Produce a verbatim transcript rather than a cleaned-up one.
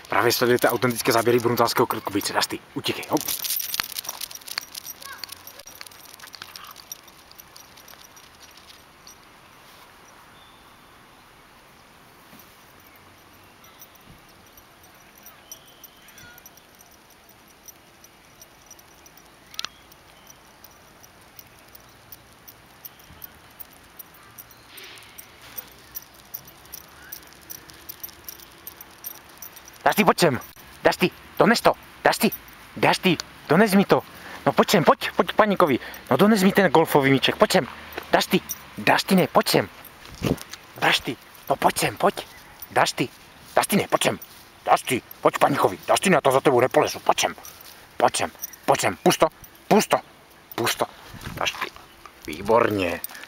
Právě sledujete autentické záběry bruntalského krkobyjce. Dusty, utíkej, hop. Dusty, pojď sem. Dusty, dones to. Dusty, Dusty, dones mi to. No pojď sem, pojď, pojď k paníkovi. No dones mi ten golfový míček, pojď sem. Dusty, Dusty, ne, pojď sem. Dusty, no pojď sem, pojď. Dusty, Dusty, ne, pojď sem. Dusty, pojď k paníkovi. Dusty, na to za tebou nepolezu, pojď sem. Pojď sem, pojď sem, pust to, pust to, pust to. Dusty, výborně.